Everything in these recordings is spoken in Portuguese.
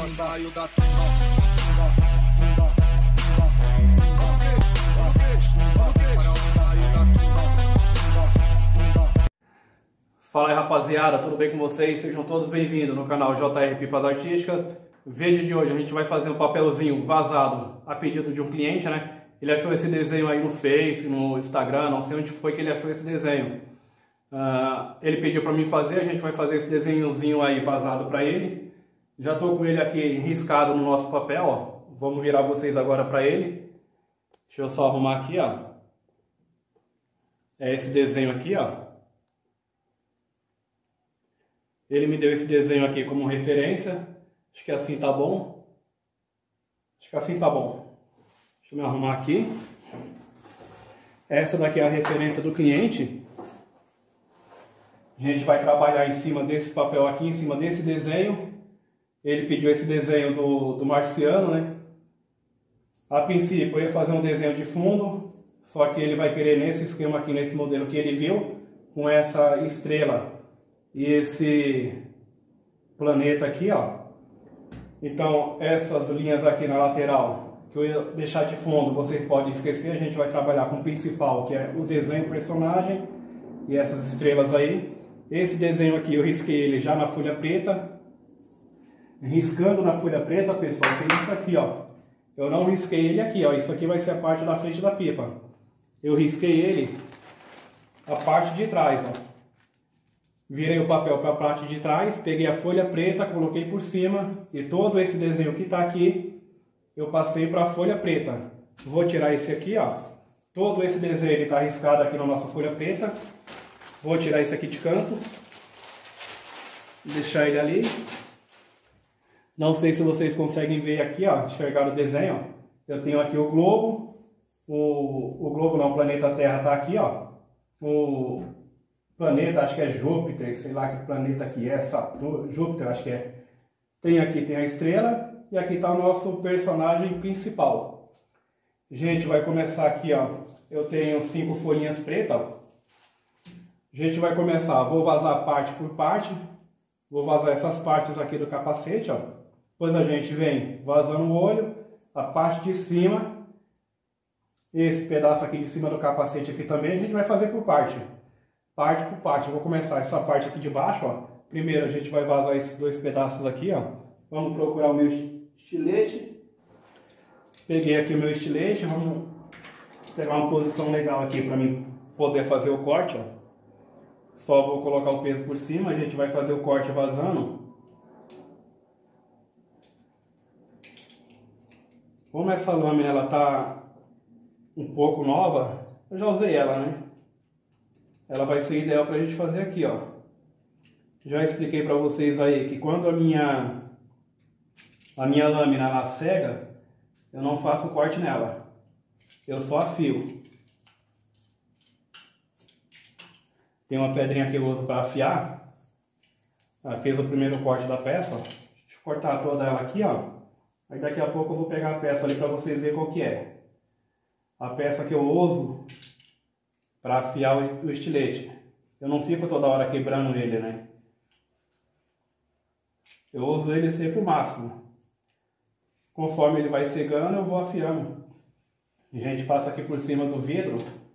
saio da tumba. Fala aí, rapaziada, tudo bem com vocês? Sejam todos bem-vindos no canal JR Pipas Artísticas. O vídeo de hoje a gente vai fazer um papelzinho vazado a pedido de um cliente, né? Ele achou esse desenho aí no Face, no Instagram, não sei onde foi que ele achou esse desenho. Ele pediu para mim fazer, a gente vai fazer esse desenhozinho aí vazado para ele. Já tô com ele aqui riscado no nosso papel, ó. Vamos virar vocês agora para ele. Deixa eu só arrumar aqui, ó. É esse desenho aqui, ó. Ele me deu esse desenho aqui como referência. Acho que assim tá bom. Acho que assim tá bom. Deixa eu me arrumar aqui. Essa daqui é a referência do cliente. A gente vai trabalhar em cima desse papel aqui, em cima desse desenho. Ele pediu esse desenho do marciano, né? A princípio eu ia fazer um desenho de fundo, só que ele vai querer nesse esquema aqui, nesse modelo que ele viu, com essa estrela e esse planeta aqui, ó. Então essas linhas aqui na lateral que eu ia deixar de fundo, vocês podem esquecer. A gente vai trabalhar com o principal, que é o desenho do personagem e essas estrelas aí. Esse desenho aqui eu risquei ele já na folha preta. Riscando na folha preta, pessoal, tem isso aqui, ó. Eu não risquei ele aqui, ó. Isso aqui vai ser a parte da frente da pipa. Eu risquei ele a parte de trás, ó. Virei o papel para a parte de trás, peguei a folha preta, coloquei por cima e todo esse desenho que está aqui eu passei para a folha preta. Vou tirar esse aqui, ó. Todo esse desenho está riscado aqui na nossa folha preta. Vou tirar esse aqui de canto, deixar ele ali. Não sei se vocês conseguem ver aqui, ó, enxergar o desenho, ó. Eu tenho aqui o globo, o globo não, o planeta Terra está aqui, ó. O planeta, acho que é Júpiter, sei lá que planeta que é, Saturno, Júpiter, acho que é. Tem a estrela e aqui está o nosso personagem principal. Gente, vai começar aqui, ó. Eu tenho 5 folhinhas pretas, ó. A gente vai começar, vou vazar parte por parte. Vou vazar essas partes aqui do capacete, ó. Depois a gente vem vazando o olho, a parte de cima. Esse pedaço aqui de cima do capacete aqui também a gente vai fazer por parte. Parte por parte. Eu vou começar essa parte aqui de baixo, ó. Primeiro a gente vai vazar esses 2 pedaços aqui, ó. Vamos procurar o meu estilete. Peguei aqui o meu estilete, vamos pegar uma posição legal aqui para mim poder fazer o corte, ó. Só vou colocar o peso por cima, a gente vai fazer o corte vazando. Como essa lâmina ela tá um pouco nova, eu já usei ela, né? Ela vai ser ideal pra gente fazer aqui, ó. Já expliquei pra vocês aí que quando a minha lâmina ela cega, eu não faço corte nela. Eu só afio. Tem uma pedrinha que eu uso para afiar. Fiz o primeiro corte da peça, ó. Deixa eu cortar toda ela aqui, ó. Aí daqui a pouco eu vou pegar a peça ali para vocês verem qual que é. A peça que eu uso para afiar o estilete. Eu não fico toda hora quebrando ele, né? Eu uso ele sempre o máximo. Conforme ele vai cegando, eu vou afiando. A gente passa aqui por cima do vidro.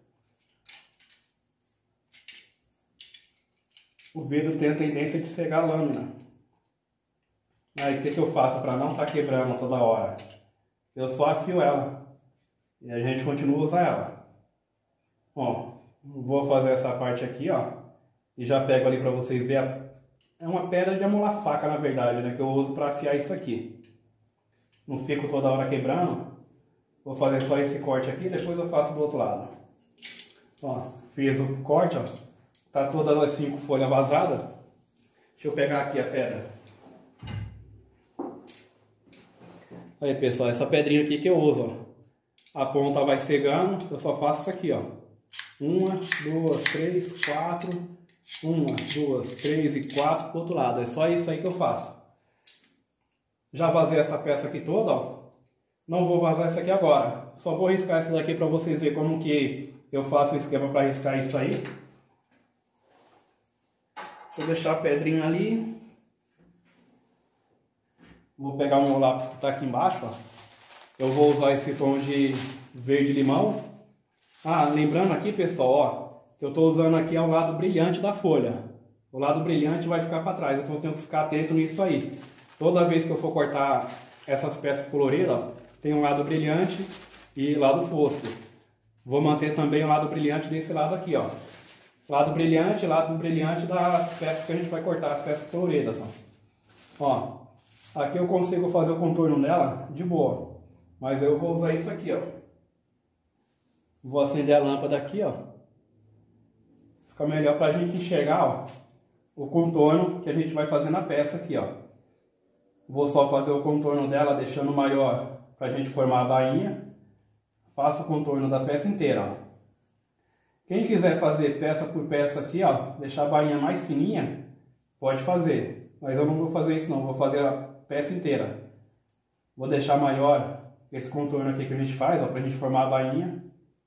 O vidro tem a tendência de cegar a lâmina. Aí o que eu faço para não estar quebrando toda hora? Eu só afio ela. E a gente continua a usar ela. Ó, vou fazer essa parte aqui, ó. E já pego ali para vocês verem. É uma pedra de amolar faca, na verdade, né? Que eu uso para afiar isso aqui. Não fico toda hora quebrando. Vou fazer só esse corte aqui, depois eu faço do outro lado. Ó, fiz o corte, ó. Tá todas as 5 folhas vazadas. Deixa eu pegar aqui a pedra. Aí, pessoal, essa pedrinha aqui que eu uso, ó. A ponta vai cegando, eu só faço isso aqui, ó. 1, 2, 3, 4. 1, 2, 3 e 4 pro outro lado. É só isso aí que eu faço. Já vazei essa peça aqui toda, ó. Não vou vazar essa aqui agora. Só vou riscar essa daqui para vocês verem como que eu faço o esquema para riscar isso aí. Deixa eu deixar a pedrinha ali. Vou pegar o meu lápis que está aqui embaixo, ó. Eu vou usar esse tom de verde limão. Ah, lembrando aqui, pessoal, ó, que eu estou usando aqui ao lado brilhante da folha. O lado brilhante vai ficar para trás, então eu tenho que ficar atento nisso aí. Toda vez que eu for cortar essas peças coloridas, ó, tem um lado brilhante e lado fosco. Vou manter também o lado brilhante desse lado aqui, ó. Lado brilhante das peças que a gente vai cortar, as peças coloridas, ó. Aqui eu consigo fazer o contorno dela de boa, mas eu vou usar isso aqui, ó. Vou acender a lâmpada aqui, ó. Fica melhor pra gente enxergar, ó, o contorno que a gente vai fazer na peça aqui, ó. Vou só fazer o contorno dela deixando maior pra gente formar a bainha. Faço o contorno da peça inteira, ó. Quem quiser fazer peça por peça aqui, ó, deixar a bainha mais fininha, pode fazer. Mas eu não vou fazer isso não, vou fazer a peça inteira. Vou deixar maior esse contorno aqui que a gente faz, ó, pra gente formar a bainha.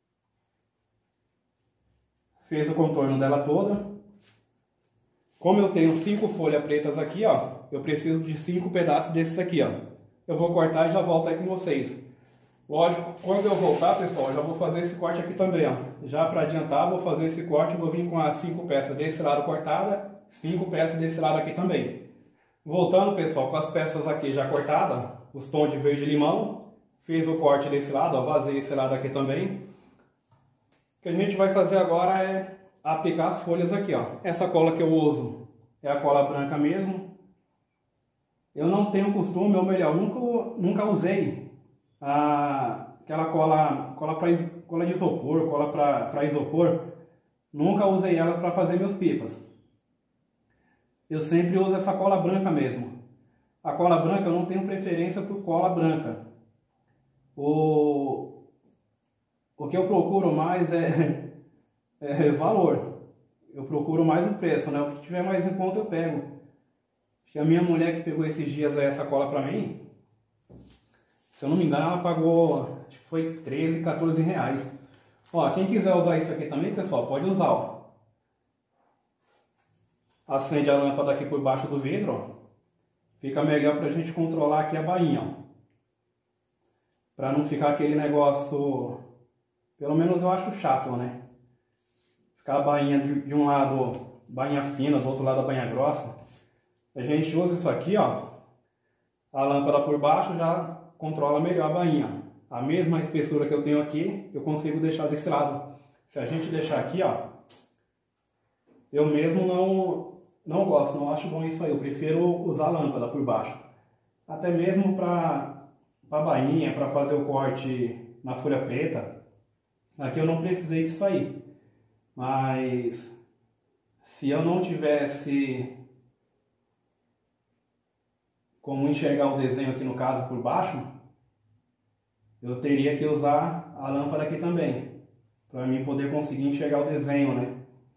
Fez o contorno dela toda. Como eu tenho 5 folhas pretas aqui, ó, eu preciso de 5 pedaços desses aqui, ó. Eu vou cortar e já volto aí com vocês. Lógico, quando eu voltar, pessoal, eu já vou fazer esse corte aqui também, ó. Já para adiantar, vou fazer esse corte, vou vir com as 5 peças desse lado cortada, 5 peças desse lado aqui também. Voltando, pessoal, com as peças aqui já cortadas, os tons de verde limão, fiz o corte desse lado, ó, vazei esse lado aqui também. O que a gente vai fazer agora é aplicar as folhas aqui, ó. Essa cola que eu uso é a cola branca mesmo. Eu não tenho costume, ou melhor, nunca usei aquela cola de isopor, cola para isopor. Nunca usei ela para fazer meus pipas. Eu sempre uso essa cola branca mesmo. A cola branca eu não tenho preferência por cola branca. O que eu procuro mais é valor. Eu procuro mais o preço, né? O que tiver mais em conta eu pego. Acho que a minha mulher que pegou esses dias essa cola pra mim, se eu não me engano, ela pagou, acho que foi 13, 14 reais. Ó, quem quiser usar isso aqui também, pessoal, pode usar, ó. Acende a lâmpada aqui por baixo do vidro, ó. Fica melhor pra gente controlar aqui a bainha, ó. Pra não ficar aquele negócio, pelo menos eu acho chato, né? Ficar a bainha de um lado, bainha fina, do outro lado a bainha grossa. A gente usa isso aqui, ó. A lâmpada por baixo já controla melhor a bainha. A mesma espessura que eu tenho aqui, eu consigo deixar desse lado. Se a gente deixar aqui, ó, eu mesmo não gosto, não acho bom isso aí. Eu prefiro usar a lâmpada por baixo. Até mesmo para bainha, para fazer o corte na folha preta. Aqui eu não precisei disso aí. Mas se eu não tivesse como enxergar o desenho aqui no caso por baixo, eu teria que usar a lâmpada aqui também, para mim poder conseguir enxergar o desenho, né?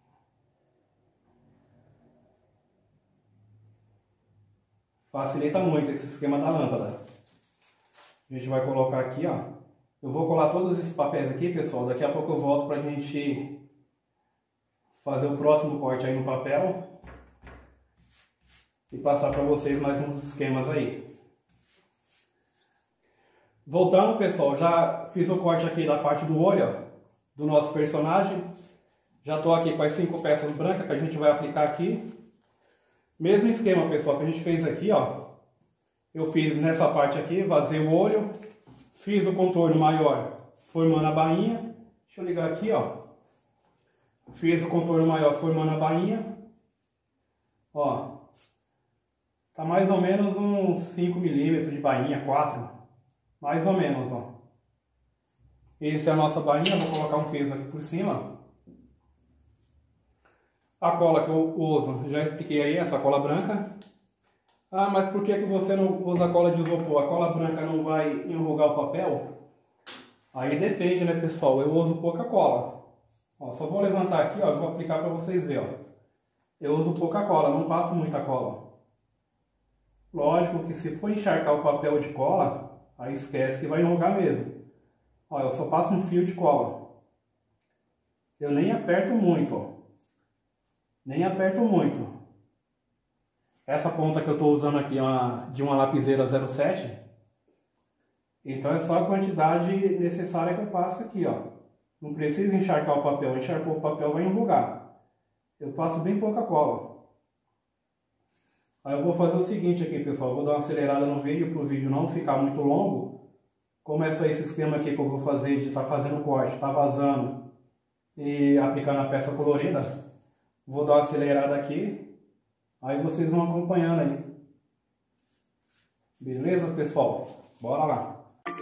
Facilita muito esse esquema da lâmpada. A gente vai colocar aqui, ó. Eu vou colar todos esses papéis aqui, pessoal. Daqui a pouco eu volto para a gente fazer o próximo corte aí no papel e passar para vocês mais uns esquemas aí. Voltando, pessoal, já fiz o corte aqui da parte do olho, ó, do nosso personagem. Já estou aqui com as 5 peças brancas que a gente vai aplicar aqui. Mesmo esquema, pessoal, que a gente fez aqui, ó. Eu fiz nessa parte aqui, vazei o olho, fiz o contorno maior formando a bainha. Deixa eu ligar aqui, ó. Fiz o contorno maior formando a bainha. Ó. Tá mais ou menos uns 5 milímetros de bainha, 4. Mais ou menos, ó. Essa é a nossa bainha, vou colocar um peso aqui por cima. A cola que eu uso, já expliquei aí, essa cola branca. Ah, mas por que você não usa cola de isopor? A cola branca não vai enrugar o papel? Aí depende, né, pessoal? Eu uso pouca cola. Ó, só vou levantar aqui, ó, vou aplicar para vocês verem, ó. Eu uso pouca cola, não passo muita cola. Lógico que se for encharcar o papel de cola, aí esquece que vai enrugar mesmo. Ó, eu só passo um fio de cola. Eu nem aperto muito, ó. Nem aperto muito. Essa ponta que eu estou usando aqui é de uma lapiseira 07. Então é só a quantidade necessária que eu passo aqui, ó. Não precisa encharcar o papel. Encharcou o papel, vai enrugar. Eu passo bem pouca cola. Aí eu vou fazer o seguinte aqui, pessoal. Eu vou dar uma acelerada no vídeo para o vídeo não ficar muito longo. Como é só esse esquema aqui que eu vou fazer de estar fazendo corte, tá vazando e aplicando a peça colorida. Vou dar uma acelerada aqui. Aí vocês vão acompanhando aí. Beleza, pessoal? Bora lá.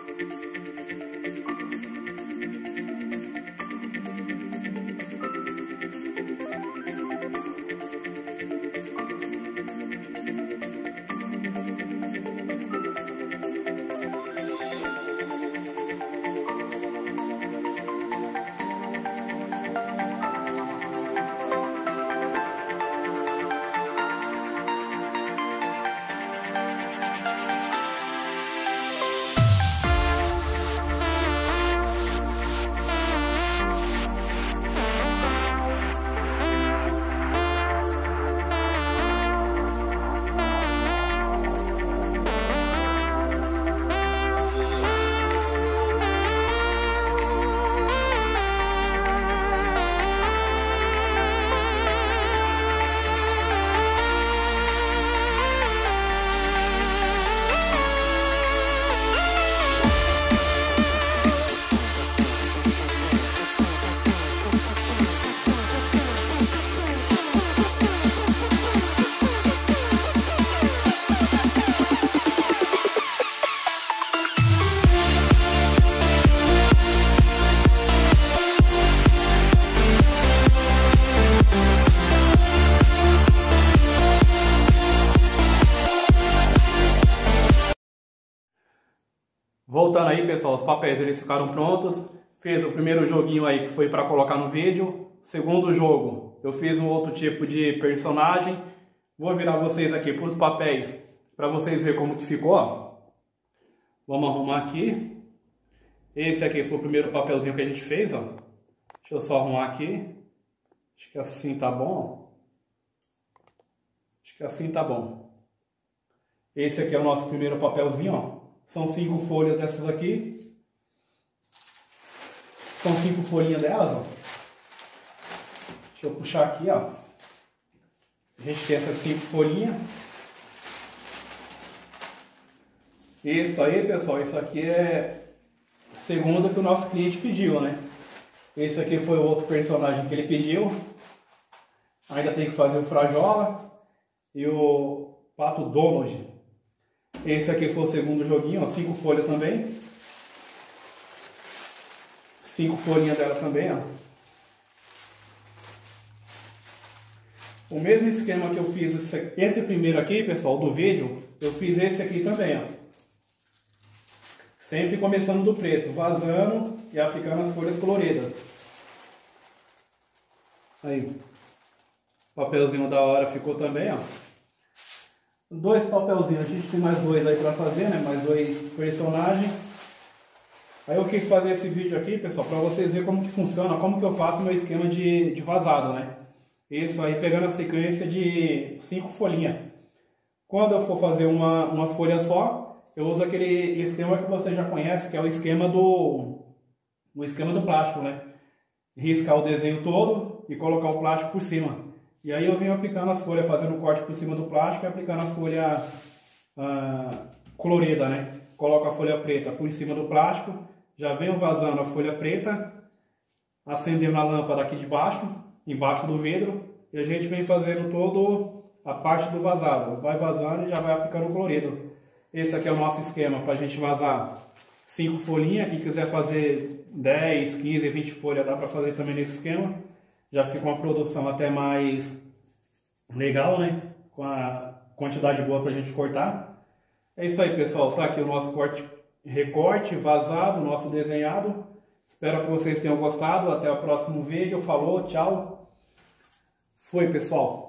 Voltando aí, pessoal, os papéis eles ficaram prontos. Fiz o primeiro joguinho aí que foi para colocar no vídeo. Segundo jogo, eu fiz um outro tipo de personagem. Vou virar vocês aqui para os papéis para vocês verem como que ficou. Ó. Vamos arrumar aqui. Esse aqui foi o primeiro papelzinho que a gente fez, ó. Deixa eu só arrumar aqui. Acho que assim tá bom. Acho que assim tá bom. Esse aqui é o nosso primeiro papelzinho, ó. São 5 folhas dessas aqui. São 5 folhinhas delas, ó. Deixa eu puxar aqui, ó. A gente tem essas 5 folhinhas. Isso aí, pessoal, isso aqui é segundo que o nosso cliente pediu, né? Esse aqui foi o outro personagem que ele pediu. Ainda tem que fazer o Frajola e o Pato Donald. Esse aqui foi o segundo joguinho, ó, 5 folhas também. 5 folhinhas dela também, ó. O mesmo esquema que eu fiz esse primeiro aqui, pessoal, do vídeo, eu fiz esse aqui também, ó. Sempre começando do preto, vazando e aplicando as folhas coloridas. Aí, papelzinho da hora ficou também, ó. 2 papelzinhos, a gente tem mais 2 aí pra fazer, né? Mais 2 personagens. Aí eu quis fazer esse vídeo aqui, pessoal, pra vocês verem como que funciona, como que eu faço meu esquema de vazado, né? Isso aí pegando a sequência de 5 folhinhas. Quando eu for fazer uma folha só, eu uso aquele esquema que você já conhece, que é o esquema do plástico, né? Riscar o desenho todo e colocar o plástico por cima. E aí eu venho aplicando as folhas, fazendo o corte por cima do plástico e aplicando a folha colorida, né? Coloco a folha preta por cima do plástico, já venho vazando a folha preta, acendendo a lâmpada aqui de baixo, embaixo do vidro, e a gente vem fazendo toda a parte do vazado. Vai vazando e já vai aplicando o colorido. Esse aqui é o nosso esquema para a gente vazar 5 folhinhas. Quem quiser fazer 10, 15, 20 folhas, dá para fazer também nesse esquema. Já fica uma produção até mais legal, né? Com a quantidade boa pra gente cortar. É isso aí, pessoal. Tá aqui o nosso recorte, vazado, nosso desenhado. Espero que vocês tenham gostado. Até o próximo vídeo. Falou, tchau. Foi, pessoal.